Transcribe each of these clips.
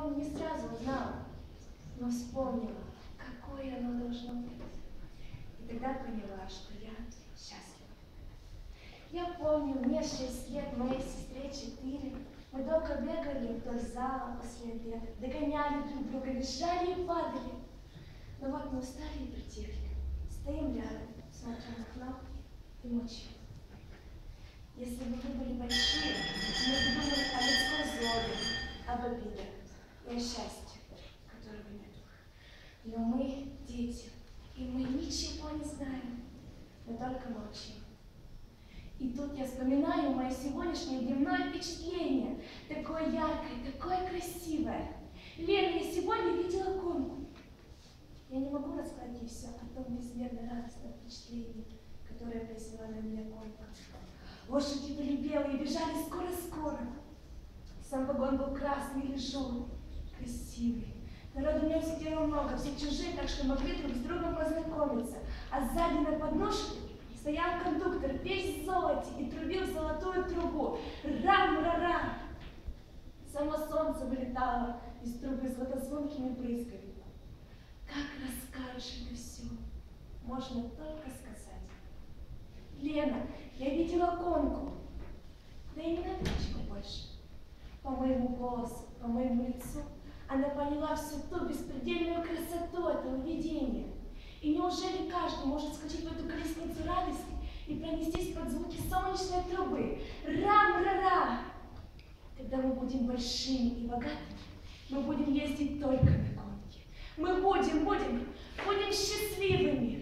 не сразу узнала, но вспомнила, какое оно должно быть. И тогда поняла, что я счастлива. Я помню, мне 6 лет, моей сестре 4. Мы долго бегали вдоль зала после обеда, догоняли друг друга, бежали и падали. Но вот мы устали и притихли. Стоим рядом, смотрим в окно и молчим. Если бы вы были большие, мы бы думали о людской злобе, об обидах и о счастье, которого нет. Но мы дети, и мы ничего не знаем, мы только молчим. И тут я вспоминаю мое сегодняшнее дневное впечатление, такое яркое, такое красивое. Лена, я сегодня видела конку. Я не могу рассказать ей все о том безмерно радостном впечатлении, которое произвела на меня конка. Лошади были белые, бежали скоро-скоро. Сам вагон был красный или желтый, красивый. Народу в нем сидело много, все чужие, так что могли друг с другом познакомиться. А сзади на подножке стоял кондуктор, весь в золоте, и трубил в золотую трубу. Рам-ра-ра! Само солнце вылетало из трубы златозвонкими брызгами. Как расскажешь это все, можно только сказать. Лена, я видела конку, да и не на птичку больше. По моему голосу, по моему лицу она поняла всю ту беспредельную красоту этого видения. И неужели каждый может скачать в эту колесницу радости и пронестись под звуки солнечной трубы? Рам-ра-ра! Когда мы будем большими и богатыми, мы будем ездить только на конке. Мы будем счастливыми.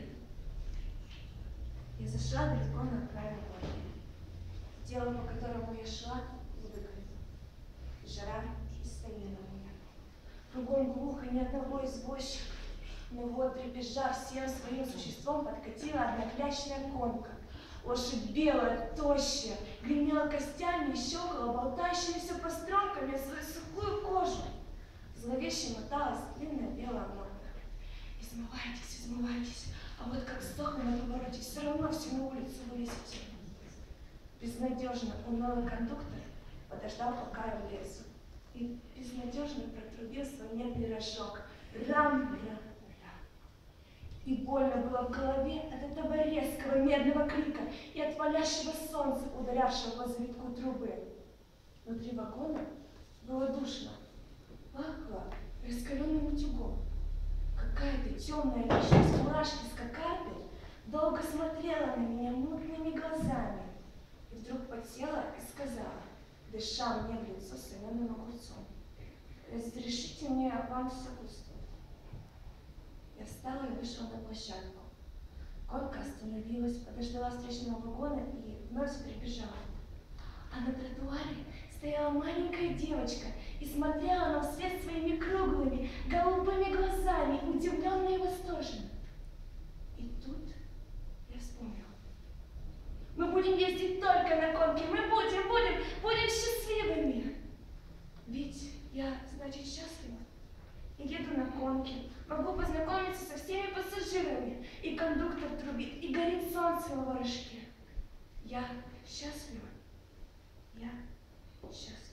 Я зашла далеко на окраину города. Дело, по которому я шла, выгорело. Жара стояла на меня. Кругом глухо, ни одного извозчика. Но вот, дребезжа всем своим существом, подкатила одна клячная конка. Лошадь белая, тощая, гремела костями и щелкала болтающимися постромками о свою сухую кожу. Зловеще моталась длинная белая морда. Измывайтесь, измывайтесь, а вот как сдохну на повороте, все равно всю на улицу вылезете. Безнадежно унылый кондуктор подождал, пока я влезу, и безнадежно протрубил свой медный рожок. Рам-рам-рам. И больно было в голове от этого резкого медного крика и от палящего солнца, ударявшего по завитку трубы. Внутри вагона было душно, пахло раскаленным утюгом. Какая-то темная личность в фуражке с кокардой долго смотрела на меня мутными глазами и вдруг подсела и сказала, дыша мне в лицо соленым огурцом: «Разрешите мне вам сопутствовать». Я встала и вышла на площадку. Конка остановилась, подождала встречного вагона и вновь прибежала. А на тротуаре стояла маленькая девочка и смотрела нам вслед своими круглыми, голубыми глазами, удивленно и восторженно. И тут я вспомнила. Мы будем ездить только на конке, мы будем счастливыми. Ведь я, значит, счастлива. И еду на конке, могу познакомиться со всеми пассажирами, и кондуктор трубит, и горит солнце в ворожке. Я счастлива. Я счастлива.